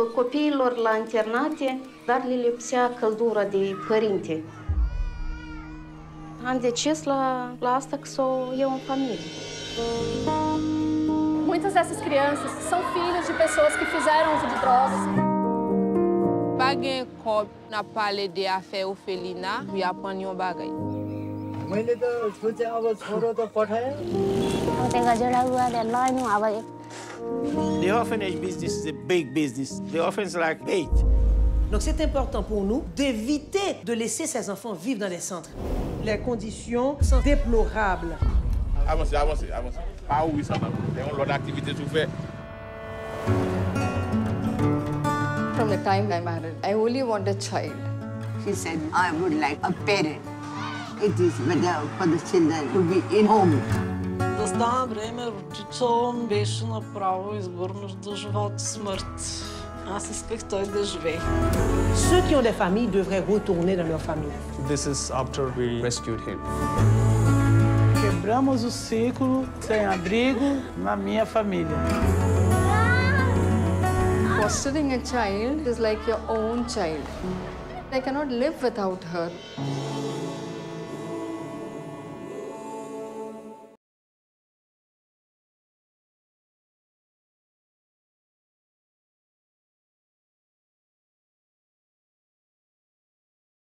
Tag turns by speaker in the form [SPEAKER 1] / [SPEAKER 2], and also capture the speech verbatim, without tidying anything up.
[SPEAKER 1] copiilor la internate, dar le lipsea căldura de părinte. Am decis la, la asta că să o iau în familie.
[SPEAKER 2] Muitas dessas crianças são filhos de pessoas que fizeram uso de drogas.
[SPEAKER 3] Bagay corp na parler de affaires orphelinat, lui apprendre un bagay.
[SPEAKER 4] मैले त सोचे अब छोरो त पठाए
[SPEAKER 5] The orphanage business is a big business. The orphans are like eight.
[SPEAKER 6] Donc c'est important pour nous d'éviter de laisser ces enfants vivre dans les centres. Les conditions sont déplorables.
[SPEAKER 7] Avancez, avancez, avancez. Pas où ça va. Il y a une autre activité tout fait.
[SPEAKER 8] From the time I married, I only want a child.
[SPEAKER 9] She said, I would like a parent. It is better for the children to be in home.
[SPEAKER 10] Да стана време родител беше направо избор между живот и смърт. Аз исках той да живее.
[SPEAKER 6] Ceux qui ont des familles devraient retourner dans leur famille.
[SPEAKER 11] This is after we rescued him.
[SPEAKER 4] Quebramos o ciclo sem abrigo na minha família.
[SPEAKER 8] Fostering a child is like your own child. I cannot live without her.